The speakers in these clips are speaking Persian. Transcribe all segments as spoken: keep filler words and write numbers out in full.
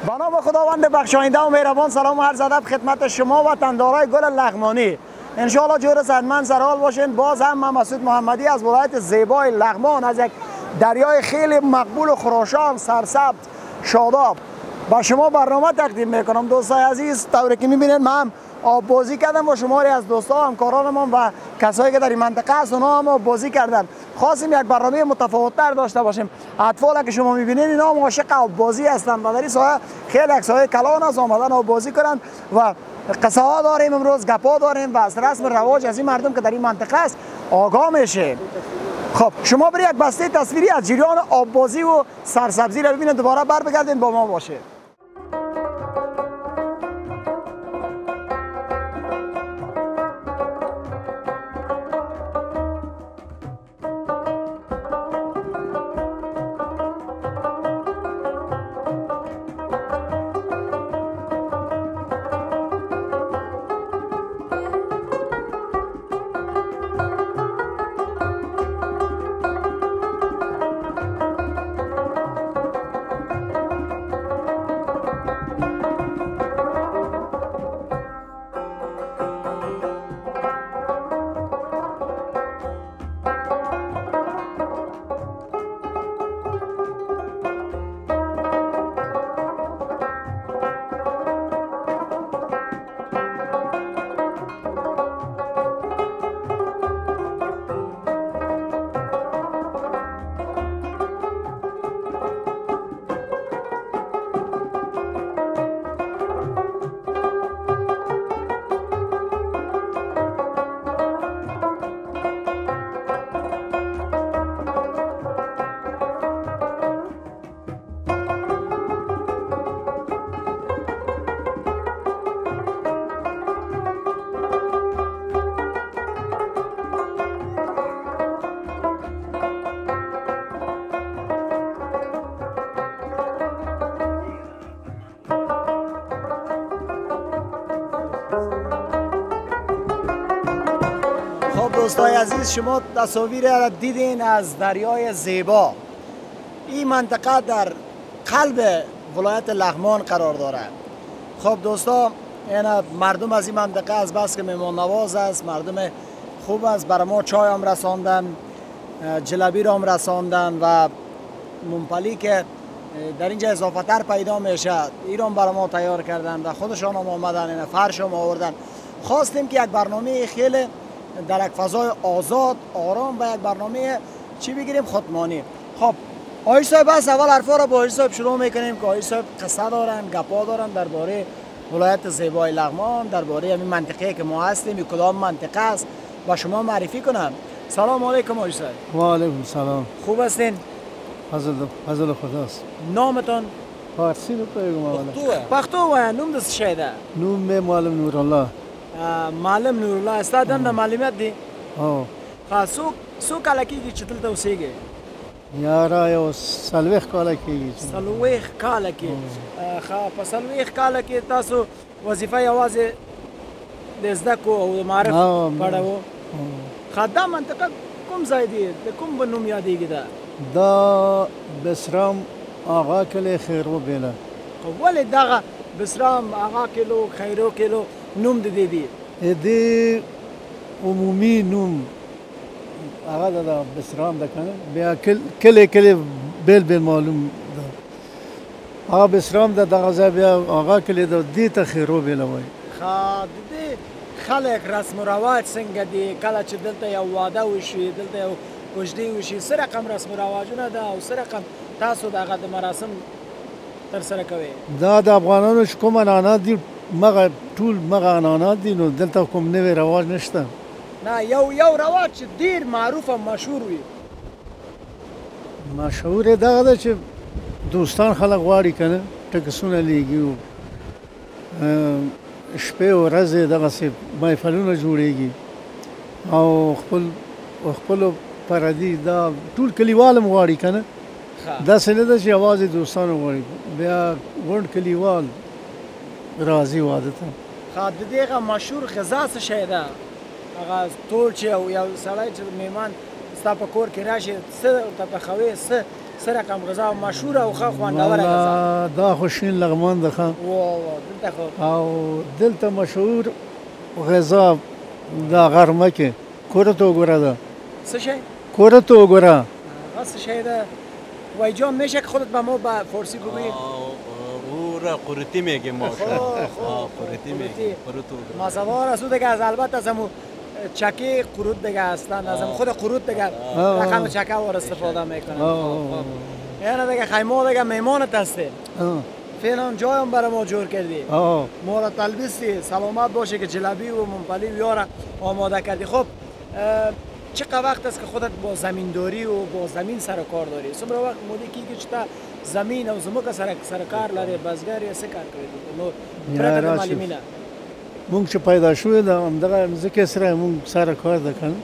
به نام خداوند بخشاینده و مهربان سلام و عرض ادب خدمت شما وطندارای گل لغمانی. ان شاء الله جور صحتمند سرحال باشین. باز هم من مسعود محمدی از ولایت زیبای لغمان از یک دریای خیلی مقبول و خراشان سرسبز شاداب با شما برنامه تقدیم میکنم. دوستای عزیز، طوری که میبینید من هم آب بازی کردم با شماری از دوستا همکارانم و کسایی که در این منطقه هست اونا هم آب بازی کردن. خواستیم یک برنامه متفاوت‌تر داشته باشیم. اطفالی که شما میبینید اینا هم عاشق آب بازی هستند و در این سایه خیلی یک سایه کلان است آمدن آب بازی کنند و قصه ها داریم امروز، گپا داریم و از رسم رواج از این مردم که در این منطقه است آگاه میشه. خب شما برای یک بسته تصویری از جریان آب بازی و سرسبزی رو ببینید، دوباره بر بگردین با ما باشه. دوستای عزیز، شما تصاویر را دیدین از دریای زیبا. این منطقه در قلب ولایت لغمان قرار دارد. خب دوستا، این مردم از این منطقه از بس که مهمان نواز است، مردم خوب است، برای ما چای هم رساندن، جلبی را هم رساندن و ممپلی که در اینجا اضافه تر پیدا میشه ایران برای ما تیار کردن و خودشان هم آمدن، این فرش هم آوردن. خواستیم که یک برنامه خیلی در یک فضای آزاد، آرام و یک برنامه چی بگیریم خودمانی. خب آقای صاحب، بس اول حرفا را با آقای صاحب شروع میکنیم که آقای صاحب قصه دارن، گپا دارن درباره ولایت زیبای لغمان، درباره همین منطقه که ما هستیم، کدام منطقه است و شما معرفی کنم. سلام علیکم آقای صاحب. و علیکم سلام. خوب هستین؟ فضل فضل خداست. نامتون؟ فارسی رو بگم اولا. پختو و نوم دست شیده؟ نوم معلم نورالله. معلم نورالله استادم د معلومات دی. او ها سو سو کال کېږي چې دلته اوسېږي؟ یاره یو څلوېښت کاله کېږي. څلوېښت کاله کې. ښه، په څلوېښت کاله کې تاسو وظیفه یوازې د زده کړو او د معرف پړه وو. ښه، دا منطقه کوم ځای دی؟ د کوم په نوم یادېږي دا؟ دا بسرام آغا کلی خیرو بیله. ولې دغه بسرام آغا کلو خیرو کلو نوم د دې دی؟ دې عمومي نوم هغه د بسرام ده کنه، بیا کلی کلی بیل بیل معلوم ده. هغه بسرام ده دغه ځای بیا هغه کلی ده، دې ته خیرو بیله وایي. ښه، د دې خلک رسم و رواج څنګه دي؟ کله چې دلته یو واده وشي، دلته یو کوژدې وشي، څه رقم رسم و رواجونه ده او څه رقم تاسو دغه د مراسم ترسره کوئ؟ دا د افغانانو چې کوم عنعنات دي مغه ټول مغه عنعنات دي، نو دلته کوم نوی رواج نشته. نه، یو یو رواج چې ډیر معروف او مشهور وي. مشهور یې دغه ده چې دوستان خلک غواړي کنه ټکسونه لیږي او شپې او ورځې دغسې محفلونه جوړیږي او خپل خپلو پردي دا ټول کلیوال هم غواړي کنه. داسې نه ده چې یوازې دوستان غواړي، بیا غونډ کلیوال راځي واده ته. ښه، د دې هغه مشهور غذا څه شی ده؟ هغه ټول چې یو سړی چې میهمان ستا په کور کې راشي څه ورته پخوې، څه سه رقم غذا مشهور او خو خواندور غذا والا دا خو شین لغمان ده ښه وا وا دلته خو او دلته مشهور غذا دا غرمه کې کورت وګوره ده څه شی کورت وګوره څه شی ده وای جان میشه که خودت به ما به فارسی بگویی او را قرتی میگیم ما قرتی میگیم ماسوار است دیگه از البته از همون چکی قرود دیگه هستن از خود قرود دیگه رقم چکه وار استفاده میکنن یعنی دیگه خیمه دیگه میمانت هستی فعلا جایم برای ما جور کردی ما را تلبیستی سلامت باشه که جلبی و منپلی و یارا آماده کردی. خب چقدر وقت است که خودت با زمینداری و با زمین سر کار داری؟ سمرا وقت مودی کی که چتا زمین او زمکه سر سر کار لري بازګر یا څه کار کوي نو پرته معلومینه مونږ چې پیدا شوې ده همدغه مځکې سره مونږ سره کار ده کنه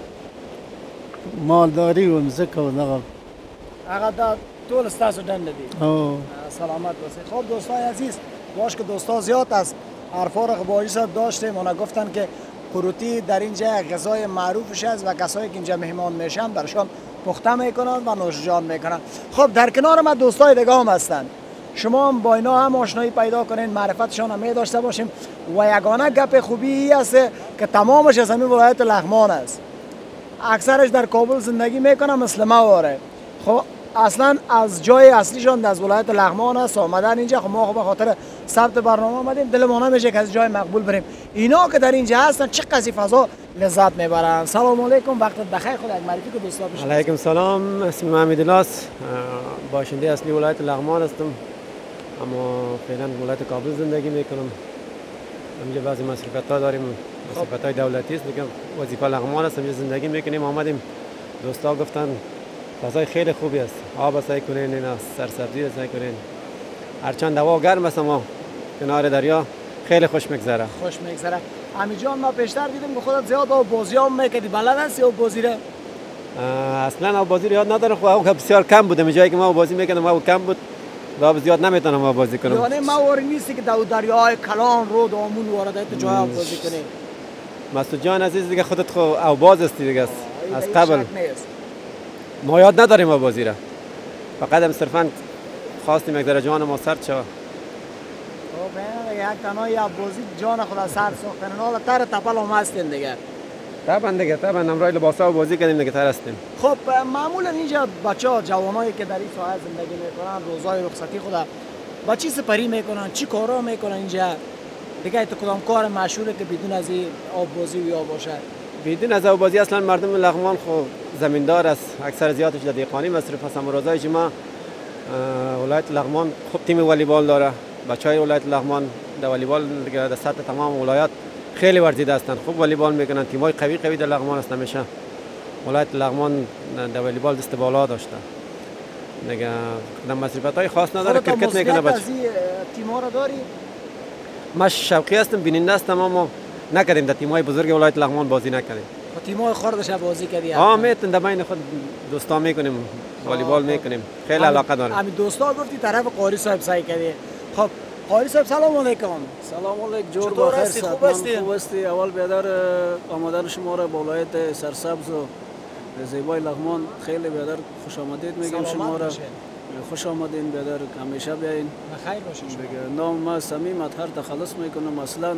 مالداري و مځکه و دغه هغه دا ټول ستاسو دنده دي. او سلامت باشید. خب دوستان عزیز باش که دوستا زیاد است حرفا رو با صاحب داشتیم اونا گفتن که قروتی در اینجا غذای معروفش است و کسایی که اینجا مهمان میشن برشان پخته میکنن و نوش جان میکنن. خب در کنار ما دوستای دیگه هم هستن شما هم با اینا هم آشنایی پیدا کنین معرفتشان هم می داشته باشیم و یگانه گپ خوبی ای است که تمامش از همین ولایت لغمان است. اکثرش در کابل زندگی میکنن مثل ما واره. خب اصلا از جای اصلیشان از ولایت لغمان است آمدن اینجا. خب ما به خاطر ثبت برنامه آمدیم دلمون نمیشه که از جای مقبول بریم. اینا که در اینجا هستن چه قضیه فضا لذت میبرن. سلام علیکم وقتت بخیر. خدا یک معرفی که دوستا بشه. علیکم سلام اسمم محمد الاس باشنده اصلی ولایت لغمان هستم اما فعلا ولایت کابل زندگی میکنم. اینجا بعضی مصرفیت‌ها داریم مصرفیت‌های دولتی است میگم وظیفه لغمان است اینجا زندگی میکنیم. آمدیم دوستا گفتن فضای خیلی خوبی است آب سعی کنین اینا سرسبزی سعی کنین هرچند هوا گرم است اما کنار دریا خیلی خوش میگذره. خوش میگذره. امی جان ما پیشتر دیدیم که خودت زیاد آب بازی هم میکردی بلد هستی آب بازی را؟ اصلا آب بازی را یاد ندارم خب آب بسیار کم بوده جایی که ما بازی میکردم آب کم بود و آب زیاد نمیتونم آب بازی کنم. یعنی ما واری نیستی که در دریاهای کلان رود آمون وارد تو جای آب بازی کنی؟ مسعود جان عزیز دیگه خودت خو آب باز هستی دیگه از قبل ما یاد نداریم آب بازی را فقط هم صرفا خواستیم یک ذره جان ما سرد شود. خب یک تنها آب بازی جان خدا سرد ساختن حالا تر تپل هم هستین دیگه. طبعا دیگه طبعا امروز لباسا بازی کردیم دیگه تر هستیم. خب معمولا اینجا بچه‌ها جوانایی که در این ساحه زندگی میکنن روزای رخصتی خدا با چی سپری میکنن چی کارا میکنن اینجا دیگه تو کدام کار مشهوره که بدون از این آب بازی یا باشه؟ بدون از آب بازی اصلا مردم لغمان خو زمیندار است اکثر زیادش در دیقانی مصرف هستن. روزای جمعه ولایت لغمان خوب تیم والیبال داره. بچهای ولایت لغمان در والیبال دیگه در سطح تمام ولایت خیلی ورزیده هستند خوب والیبال میکنن. تیمای قوی قوی در لغمان هستن. همیشه ولایت لغمان در والیبال دست بالا داشته دیگه. در مصرفیت‌های خاص نداره. کرکت میکنه بچه. تیم‌ها را داری؟ ما شوقی هستم بیننده هستم اما نکردیم در تیم‌های بزرگ ولایت لغمان بازی نکردیم. تیم‌های خردش بازی کردی؟ آه میتون در بین خود دوستان میکنیم والیبال میکنیم خیلی علاقه دارم. همین دوستا گفتی طرف قاری صاحب سعی کردی. خب قاری صاحب سلام علیکم. سلام علیکم جور بخیر. خوب هستی؟ خوب هستی. اول بیادر آمدن شما را به ولایت سرسبز و زیبای لغمان خیلی بیادر خوش آمدید میگیم شما را. خوش آمدین بیادر همیشه بیاین. بخیر باشید. نام ما صمیم اطهر تخلص میکنم اصلا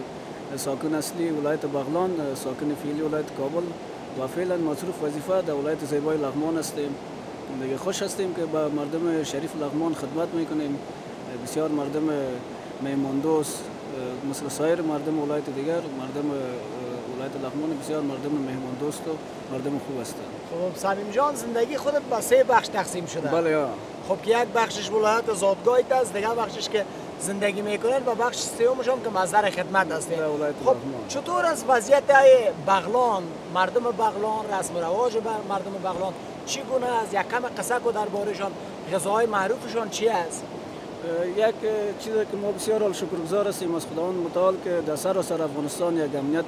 ساکن اصلی ولایت بغلان ساکن فعلی ولایت کابل و فعلا مصروف وظیفه در ولایت زیبای لغمان هستیم. دیگه خوش هستیم که با مردم شریف لغمان خدمت میکنیم. بسیار مردم میمون دوست مثل سایر مردم ولایت دیگر مردم ولایت لغمان بسیار مردم مهمان دوست و مردم خوب هستند. خب صمیم جان زندگی خودت با سه بخش تقسیم شده. بله یا. خب که یک بخشش ولایت زادگاهیت است دیگه بخشش که زندگی میکنن و بخش سومش هم که مظهر خدمت است. خب چطور از وضعیت بغلان مردم بغلان رسم و رواج مردم بغلان چی گونه است؟ یک کم قصه کو دربارهشان غذاهای معروفشان چی است؟ یک چیزی که ما بسیار شکرگزار هستیم از خداوند متعال که در سراسر افغانستان یک امنیت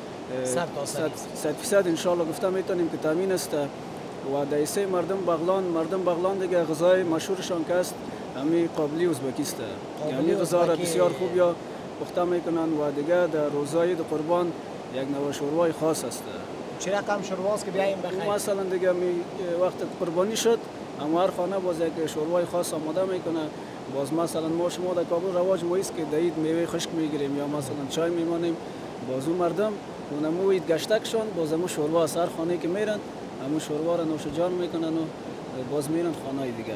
صد فیصد ان شاء الله گفته میتونیم که تامین است و در ایسه مردم بغلان مردم بغلان دیگه غذای مشهورشان که است همین قابلی ازبکی است. یعنی غذا را بسیار خوب یا پخته میکنن و دیگه در روزهای قربان یک نوع شوربای خاص است. چه رقم شورباست که بیایم بخیر؟ مثلا دیگه می وقت قربانی شد اما هر خانه باز یک شوربای خاص آماده میکنه. باز مثلا ما شما در کابل رواج ما است که در عید میوه خشک میگیریم یا مثلا چای میمانیم، باز اون مردم اونمو عید گشتکشان باز همون شوربا از هر خانه که میرن همون شوربا را نوش جان میکنن و باز میرن خانه دیگه.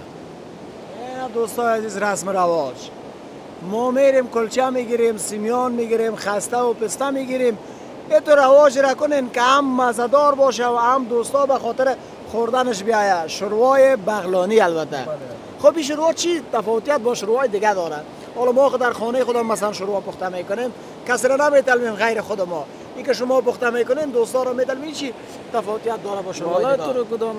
دوستان عزیز رسم رواج ما میریم کلچه میگیریم، سیمیان میگیریم، خسته و پسته میگیریم. این تو رواج را کنین که هم مزدار باشه و هم دوستا به خاطر خوردنش بیایه. شوربای بغلانی البته. خب این شوربا چی تفاوتیت با شوربای دیگه داره؟ حالا ما در خانه خودم مثلا شوربا پخته میکنیم، کسی را نمیطلبیم غیر خود ما. این که شما پخته میکنین دوستا را میطلبین، چی تفاوتیت داره با شوربای دیگه؟ والا تو کدام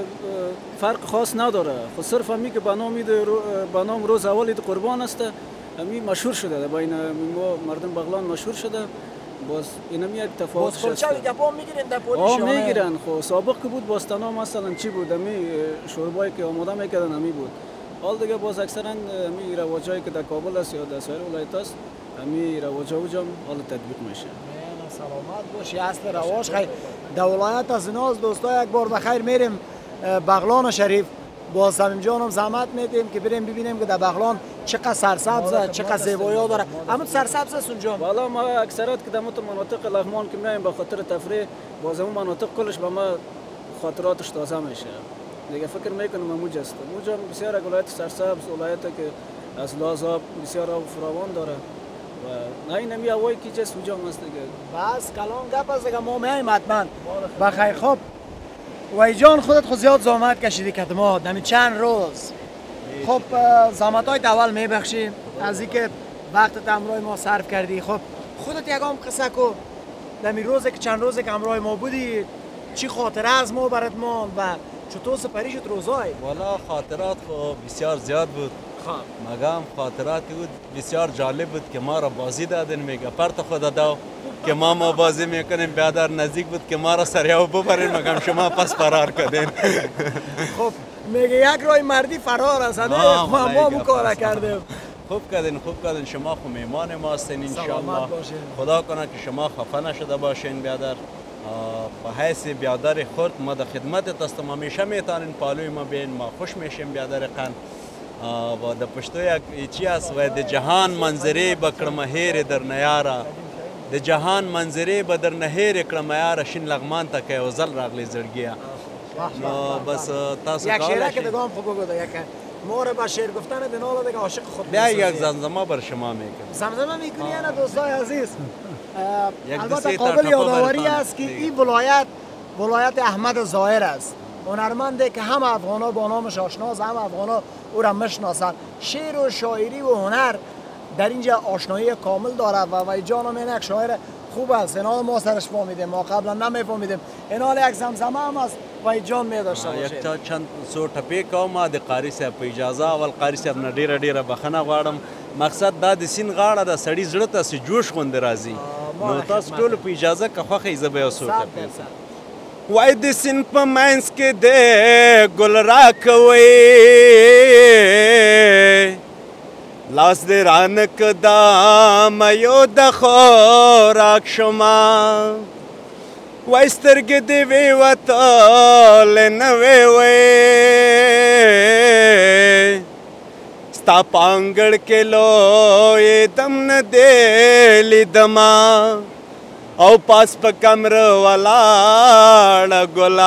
فرق خاص نداره. خود صرف همی که بنام بنام روز اول عید قربان است، همی مشهور شده بین ما مردم بغلان مشهور شده. باز اینم یک تفاوت است. باز کلچه گپا میگیرین در پولیش؟ آه میگیرن. خب سابق که بود باستانا مثلا چی بود؟ همی شوربایی که آماده میکردن همی بود. حال دیگه باز اکثرا همی رواجایی که در کابل است یا در سایر ولایت است همی رواجا و جام حال تطبیق میشه. سلامت باشی. اصل رواج خیلی در ولایت از ایناست. دوستا یک بار بخیر میریم بغلان شریف، با صمیم جانم زحمت میدیم که بریم ببینیم که در بغلان چقدر سرسبز چقدر زیبایی داره. اما سرسبز است اونجا. والا ما اکثرات که در مناطق لغمان که میایم به خاطر تفریح باز اون مناطق کلش به ما خاطراتش تازه میشه. دیگه فکر میکنم اونجا است. اونجا بسیار یک ولایت سرسبز، ولایت که از لازاب بسیار آب فراوان داره و نه این همی هوایی که جست اونجا هست دیگه. بس کلام گپ است دیگه. ما میایم حتما. بخیر. خب وای جان خودت خود زیاد زحمت کشیدی که ما دمی چند روز. خب زحمت های اول میبخشی از اینکه وقت همراه ما صرف کردی. خب خودت یکم قصه کو دمی روزی که چند روزی که همراه ما بودی چی خاطره از ما برات ماند و چطور سپری شد روزای؟ والا خاطرات خب بسیار زیاد بود. خب مگم خاطراتی بود بسیار جالب بود که ما را بازی دادن، میگه پرت خود داو که ما ما بازی میکنیم. بیادر نزدیک بود که ما را سریع ببرین، مگم شما پس فرار کردین. خب میگه یک رای مردی فرار است. ما ما مو کار کردیم. خوب کردین خوب کردین. شما خو میمان ما هستین ان شاء الله. خدا کنه که شما خفه نشده باشین. بیادر به حیث بیادر خود ما در خدمتت هستم. همیشه میتونین پالوی ما بین، ما خوش میشیم بیادر قند. و د پښتو یک چی است و د جهان منظرې به کړمه هېرې در نه یاره، د جهان منظرې به در نه هېرې کړمه یاره، شین لغمان ته که یو ځل راغلی زړګیه. نو بس تاسو یک شعره که دگام خوب بگو یک مور با شعر گفتن دنالا دیگه عاشق خود بیا یک زمزمه بر شما میکنم. زمزمه میکنی نه دوستای عزیز؟ البته قابل یادآوری است که این ولایت ولایت احمد ظاهر است، هنرمنده که هم افغانا با نامش آشناست، هم افغانا او را میشناسند. شعر و شاعری و هنر در اینجا آشنایی کامل داره و وای جانم این یک شاعر خوب است. اینال ما سرش فهمیدیم، ما قبلا نمیفهمیدیم. اینال یک زمزمه هم است وای جان می داشته باشه. یک تا چند څو ټپې کوم د قاری صاحب په اجازه. اول قاری صاحب نه ډیره ډیره بخښنه غواړم. مقصد دا د سیند غاړه د سړي زړه ته چې جوش غوندې راځي. نو تاسو ټولو په اجازه که خوښه یې زه به یو څو ټپې وای د سیند په منځ کې د ګل راکوئ، لاس دې رانه دا میو د خوراک شما، وای سترګې دې وې وتلې نه وې وې، ستا په انګړ کې لوی دم نه دی لیدمه، او پاس په کمر ولاړه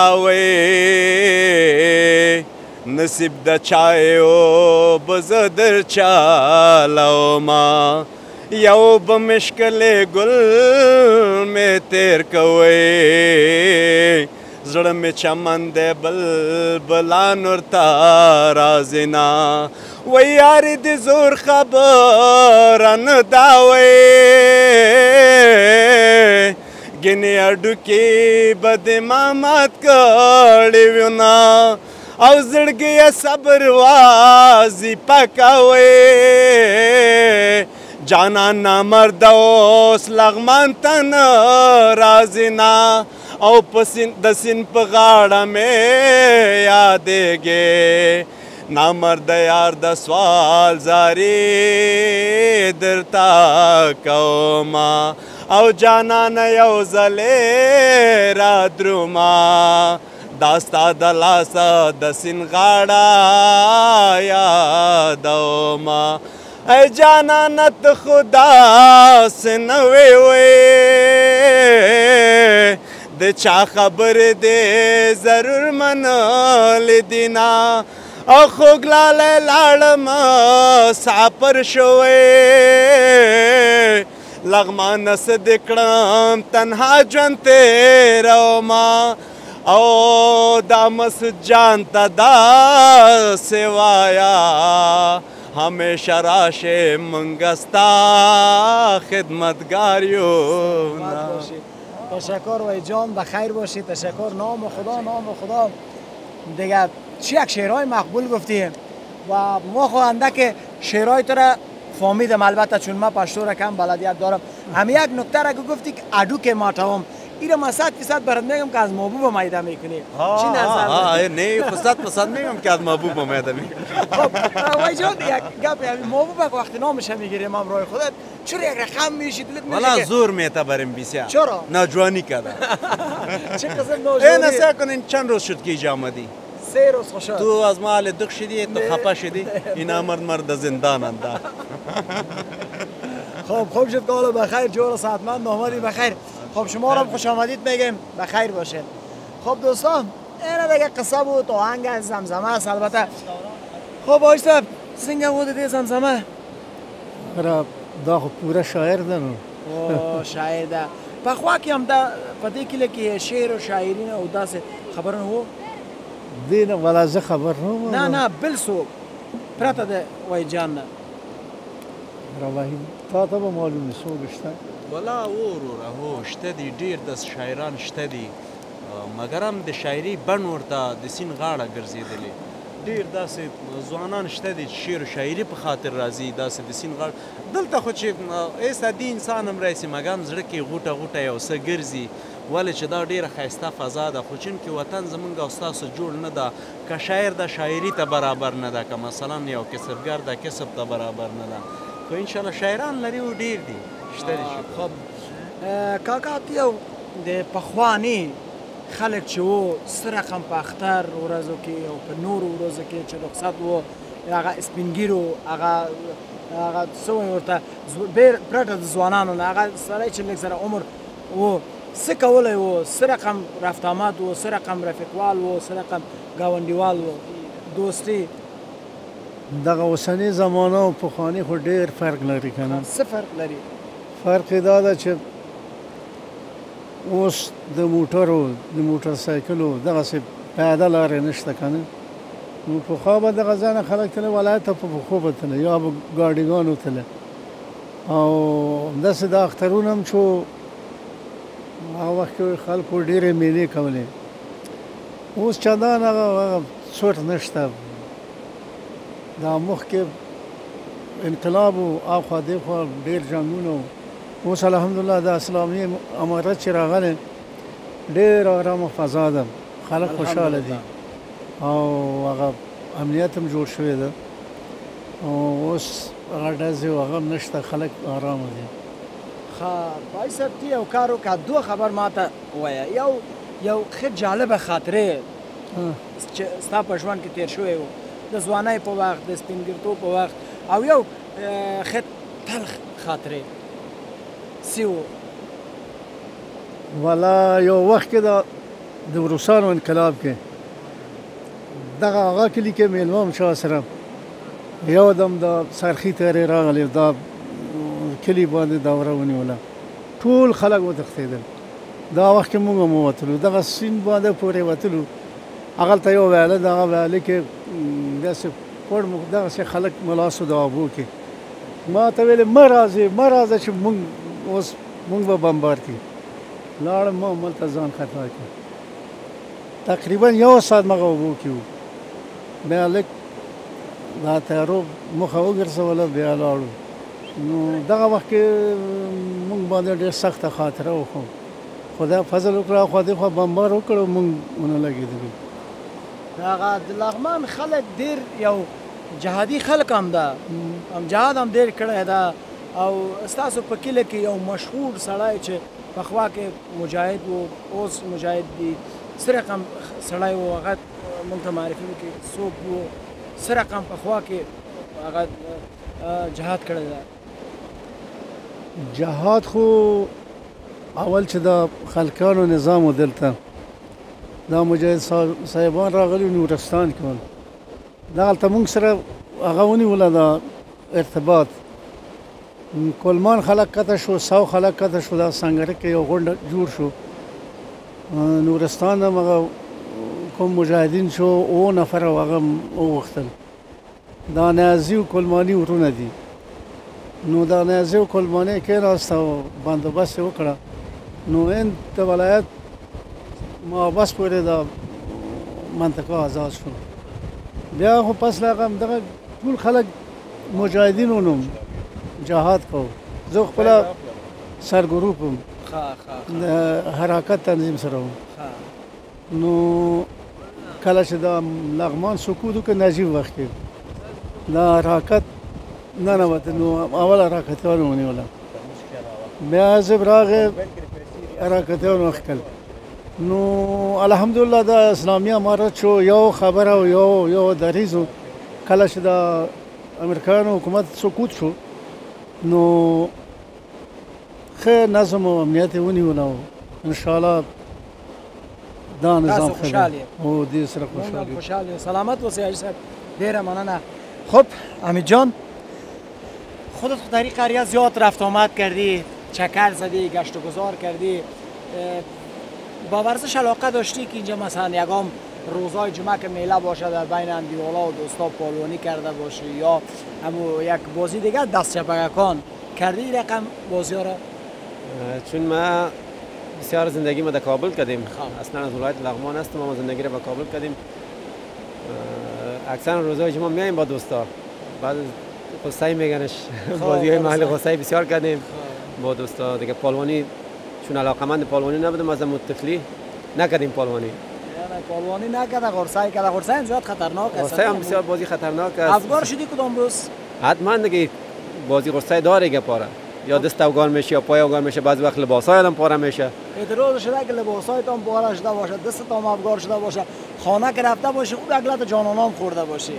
ګلاوې، نصیب د چایو به زه در چالومه، یو به مشکلې ګل مې تیر کوئ، زړه مې چمن دی بلبلان ورته راځي نه، وی یارې د زور خبره نه دا وی، ګینې هډوکي به د ما مات کړې وي نه، او زړګی یې صبر وظیفه کوئ، جانان نامرده اوس لغمان ته نه راځي نه، او په د سیند په غاړه مې یادېږي، نامرده یار د سوال زاری درته کومه، او جانانه یو ځلې را درومه، دا ستا د لاسه د سیند غاړه یادومه ای جانانه ته خو داسې نه وې وې د چا خبرې دې ضرور منلې دي نه او خوږ لالی لاړم ساپر شوی لغمانه څه دې کړم تنها ژوند تېرومه او دا مسعود جان ته داسې وایه همیشه راشې موږ ستا خدمتګار یو تشکر وای جان بخیر باشی. تشکر. نام خدا نام خدا دیگه چی یک شعرهای مقبول گفتیم و ما خواهنده که شعرهای تو را فهمیدم البته چون من پشتو را کم بلدیت دارم. همین یک نکته را که گفتی که اڈو که ماتوام ایره ما صد فیصد برات میگم که از محبوب میده میکنی. چی نظر داری؟ نه خود صد فیصد میگم که از محبوب میده میکنی. خب وای جان یک گپ همین محبوب وقتی نامش میگیریم هم روی خودت چرا یک رقم میشی دلت میشه والا زور میته بریم بسیار. چرا؟ ناجوانی کرده. چه قسم ناجوانی؟ این نسیه کنین چند روز شد که اینجا آمدی؟ سه روز خوشا. تو از محل دق شدی تو خفه شدی اینا مرد مرد زندان انده. خب خوب شد که حالا بخیر جور صحتمند آمدی بخیر. خب شما را خوش آمدید میگیم بخیر باشید. خب دوستان این دیگه قصه بود آهنگ از زمزمه است البته. خب آقای صاحب سنگ بود دی زمزمه؟ را دا خو پورا شاعر ده نو. اوه شاعر ده. پخوا که هم دا پتی کلی که شعر و شاعرین او داسې خبر نه وو؟ دی نه والا زه خبر نه وم. نه نه بل څوک پرته د وای جان نه. رواهی تا ته به معلوم څوک شته؟ والا وروره هو شته دي ډېر داسې شاعران شته دي مګر هم د شاعري بڼ ورته د سیند غاړه ګرځېدلې ډېر داسې ځوانان شته دي چې شعر و شاعري په خاطر راځي داسې د سیند غاړه دلته خو چې ایس عادي انسان هم راسي مګر هم زړه کې غوټه غوټه یو څه ګرځي ولې چې دا ډېره ښایسته فضا ده خو چونکې وطن زمونږ او ستاسو جوړ نه ده که شاعر ده شاعري ته برابر نه ده که مثلا یو کسبګر ده کسب ته برابر نه ده خو انشاءالله شاعران لري و ډېر دي شته دي خب کاکا یو د پخواني خلک چې وو څه رقم په اختر ورځو کې او په نورو ورځو کې چې رخصت وو هغه سپینګیرو هغه هغه څه وایي ورته پرته د ځوانانو نه هغه سړی چې لږ سره عمر وو څه کولی وو څه رقم رفت آمد وو څه رقم رفیقوال وو څه رقم ګاونډیوال وو دوستي دغه اوسنۍ زمانه او پخواني خو ډېر فرق لري که نه؟ څه فرق لري؟ فرق یې دا ده چې اوس د موټرو د موټر سایکلو دغسې پیاده لارې نشته که نه نو پخوا به دغه ځایه خلک تله ولایت ته په پښو به تله یا به ګاډیګانو تله او همداسې د اخترونه هم چې هغه وخت کې خلکو ډېرې میلې کولې اوس چندان هغه څوټ نشته دا مخکې انقلاب و اخوا دېخوا ډېر جنګونه و اوس الحمدلله د اسلامي امارت چې راغلی ډېر ارامه فضا ده خلک خوشحاله دي او هغه امنیت هم جوړ شوی ده او اوس هغه ډزې و هغه هم نشته خلک ارامه دي. ښه بای صاحب ته یو کار وکړه دوه خبر ما ته ووایه یو یو ښه جالبه خاطرې چې ستا په ژوند کې تېر شوی و د ځوانۍ په وخت د سپینګیرتوب په وخت او یو ښه تلخ خاطرې سی و والا یو وخت کې د روسانو انقلاب کې دغه هغه کلي کې میلمه وم چا سره یو دم د سرخي تیارې راغلې دا کلي باندې دوره ونیوله ټول خلک وتښتېدل دا وخت کې موږ هم ووتلو دغه سیند باندې پورې وتلو هغلته یو ویاله دغه ویالې کې داسې پړ دغسې خلک ملاسو د اوبو کې ما ته ویلې مه راځې مه راځه چې موږ اوس موږ به بمبار کړي لاړم ما هملته ځان خطا کړ تقریبا یو ساعت مغه اوبو کې وو بیا لږ دا تیارو مخه وګرځوله بیا لاړو نو دغه وخت کې موږ باندې ډېر سخته خاطره وخو خدای فضل وکړه خو دې خوا بمبار وکړو موږ ونه لګېدلو هغه د لغمان خلک ډېر یو جهادي خلک هم ده هم جهاد هم ډېر کړی ده او ستاسو په کلي کې یو مشهور سړی چې پخوا کې مجاهد و اوس مجاهد دي سر رقم سړی و هغه موږ ته معرفي وکړي څوک و سر رقم په خوا کې هغه جهاد کړی ده. جهاد خو اول چې د خلکانو نظام و دلته دا مجاهد صاحبان راغلي نورستان کې ول دغلته موږ سره هغه ونیوله دا ارتباط. کلمان خلک کته شو، ساو خلک کته شو، دا سنګره کې یو غونډه جوړ شو. نورستان هم هغه کوم مجاهدین شو اووه نفره هغه وغوښتل. دا نیازي او کلماني ورونه دي. نو دا نیازي او کلماني کېناست او بندوبست یې وکړه. نو هند د ولایت مابس پورې دا منطقه آزاد شو. بیا خو پس له هغه دغه ټول خلک مجاهدینو نوم جهاد کو. زه خپله سرګروپ وم د حرکت تنظیم سره وم. نو کله چې دا لغمان سقوط وکړ نجیب وخت کې دا حرکت ننوت. نو اول حرکتیانو ونیوله. بیا حزب راغی حرکتیانو وخت کړ. نو الحمدلله دا اسلامي امارت شو یو خبره او یو یو دریځ و. کله چې د امریکایانو حکومت سقوط شو نو ښه نظم او امنیت یې ونیوله او انشاءالله دا نظام ښه دی او دې سره خوشحال خوشحال یو. سلامت اوسئ حاجي صاحب، ډېره مننه. خب حمید جان، خودت در این قریه زیاد رفت آمد کردی، چکر زدی، گشت و گذار کردی، با ورزش علاقه داشتی که اینجا مثلا یکام روزای جمعه که میله باشه در بین اندیوالا و دوستا پالونی کرده باشی یا همو یک بازی دیگه دست چپگکان کردی رقم بازی ها را؟ چون ما بسیار زندگی ما در کابل کردیم، اصلا از ولایت لغمان هستم، ما زندگی را با کابل کردیم. اکثر روزهای جمعه میایم با دوستا، بعد قصه میگنش بازی های محلی قصه بسیار کردیم با دوستا دیگه. پالوانی چون علاقمند پالوانی نبودم از متفلی نکردیم پالوانی. یعنی پالوانی نکرده، قرصه کرده. قرصه هم زیاد خطرناک است. قرصه هم بسیار بازی خطرناک است. افگار شدی کدام روز؟ حتما دیگه بازی قرصه داره گه پاره. یا دست افگار میشه یا پای افگار میشه، بعضی وقت لباسای هم پاره میشه. اعتراض شده که لباسای تام پاره شده باشه، دست تام افگار شده باشه، خانه که رفته باشی خود اگلت جانانام خورده باشی.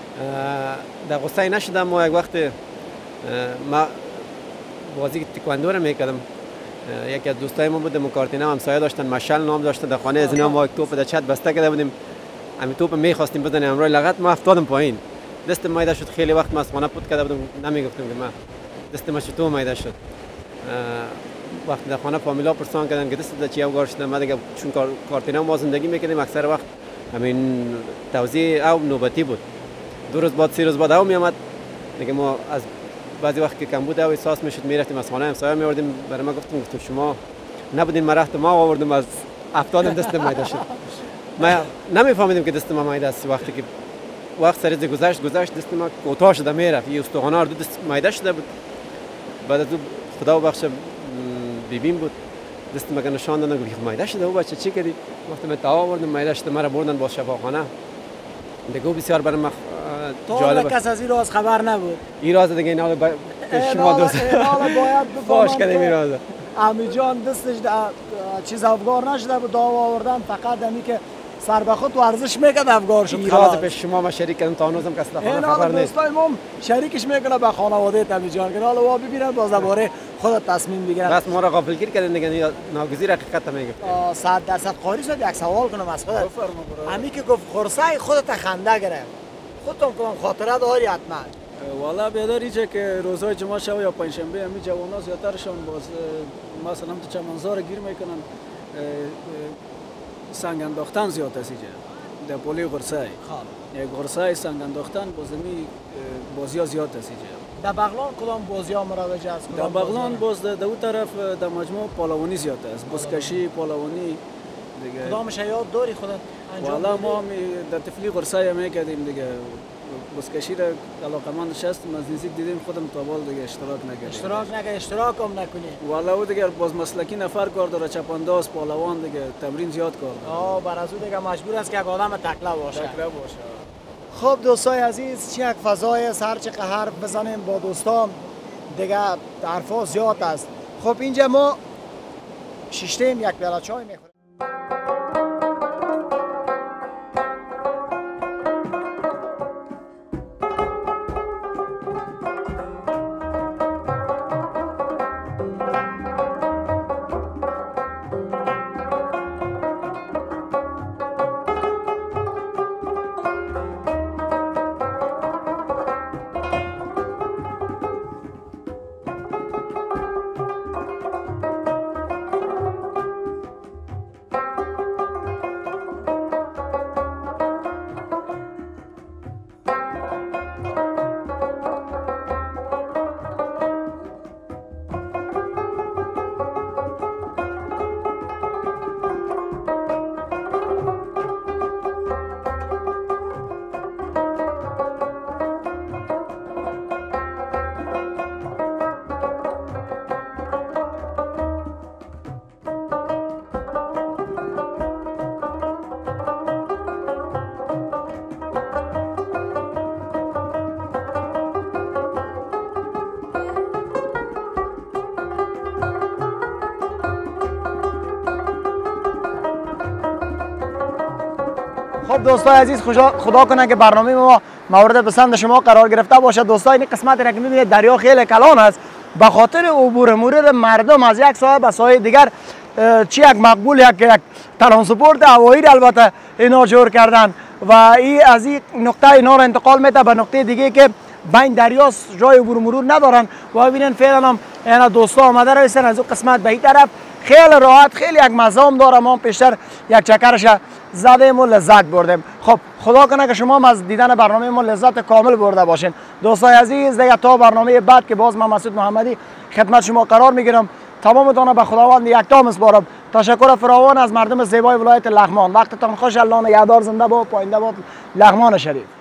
در قصه نشدم. ما یک وقت ما بازی تکواندو رو میکردم. یکی از دوستای ما بود مکارتینه همسایه داشتن، مشعل نام داشتن. در خانه از اینا ما یک توپ در چت بسته کرده بودیم. همین توپ میخواستیم بزنیم، امروز لغت ما افتادم پایین. دست مایده شد. خیلی وقت ما از خانه پود کرده بودم، نمیگفتم که ما دست ما چطور مایده شد. وقتی در خانه فامیلا پرسان کردن که دست چی افگار شده، ما دیگه چون کارتینه ما زندگی میکردیم اکثر وقت همین توزیع او نوبتی بود. دو روز بعد سه روز بعد او میامد دیگه. ما از بعضی وقت که کم بود او احساس میشد میرفتیم از خانه همسایه میوردیم. برای ما گفتم گفتم شما نبودین، ما رفتم ما آوردم از افتادم دست مایده شد. ما نمیفهمیدیم که دست ما مایده است. وقتی که وقت سریع گذشت گذشت دست ما کوتاه شده میرفت. این استخوان‌ها دو دست مایده شده بود. بعد از خدا بخش بیبیم بود دست ما نشان دادن گفت مایده شده او بچه چی کردی؟ وقتی من تا آوردم مایده شده، مرا بردن با شفاخانه. دیگه بسیار برای ما جالب. کس از این راز خبر نبود. این راز دیگه اینا به شما دوست فاش کردیم. این راز حمید جان دستش چیز افگار نشده بود، داو آوردن فقط دمی که سر به خود ورزش میکرد افگار شد. این راز به شما ما شریک کردم تا هنوزم کسی خبر خبر نیست. دوستای ما شریکش میکنه به خانواده حمید جان که حالا وا ببینن باز دوباره خودت تصمیم بگیرن. بس ما را غافلگیر کردن دیگه. ناگزیر حقیقت میگه. صد درصد قاری شد. یک سوال کنم از خودت. همین که گفت خرسای خودت خنده گرفت، خودتون کنم خاطره داری حتما؟ والا بیداری چه که روزهای جمعه شب یا پنجشنبه همین جوانا زیادترشون باز مثلا تو چمنزار گیر میکنن، سنگ انداختن زیاد است اینجا در پلی قرصه. یک قرصه سنگ انداختن باز می بازی ها زیاد است اینجا. در بغلان کدام بازی ها مروج است؟ در بغلان باز در دو طرف در مجموع پالوانی زیاد است. بزکشی، پالوانی دیگه. کدامش یاد داری خودت انجام؟ والا ما در طفلی قرصه میکردیم دیگه. بزکشی را علاقمند شستم از نزدیک دیدیم، خودم تا بال دیگه اشتراک نکردم. اشتراک نکرد، اشتراک هم نکنی. والا او دیگه باز مسلکی نفر کار داره، چپانداز، پالوان دیگه تمرین زیاد کار داره. آه بر از او دیگه مجبور است که یک آدم تکله باشه. تکله باشه. خب دوستای عزیز، چه یک فضای است، هر چه حرف بزنیم با دوستان دیگه حرفا زیاد است. خب اینجا ما شیشتیم یک پیاله چای میخوریم. خب دوستای عزیز خدا, خدا کنه که برنامه ما مورد پسند شما قرار گرفته باشه. دوستای این قسمت را که میبینید دریا خیلی کلان است، به خاطر عبور مرور مردم از یک ساحه به ساحه دیگر چی یک مقبول یک یک ترانسپورت هوایی البته اینا جور کردن و این از این نقطه اینا رو انتقال میده به نقطه دیگه که بین دریا جای عبور مرور ندارن و ببینن فعلا هم اینا دوستا آمده رسن از اون قسمت به این طرف خیلی راحت، خیلی یک مزه هم داره. ما پیشتر یک چکرش زدیم و لذت بردیم. خب خدا کنه که شما هم از دیدن برنامه ما لذت کامل برده باشین. دوستای عزیز دیگه تا برنامه بعد که باز من مسعود محمدی خدمت شما قرار میگیرم، تمامتان به خداوند یکتا میسپارم. تشکر فراوان از مردم زیبای ولایت لغمان. وقتتان خوش. الله نگهدار. زنده باد، پاینده باد لغمان شریف.